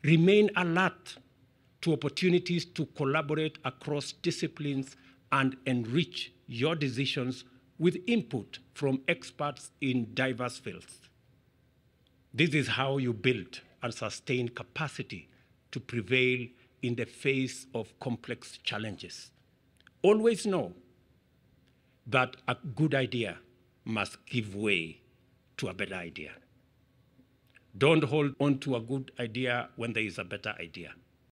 Remain alert to opportunities to collaborate across disciplines and enrich your decisions with input from experts in diverse fields. This is how you build and sustain capacity to prevail in the face of complex challenges. Always know that a good idea must give way to a better idea. Don't hold on to a good idea when there is a better idea.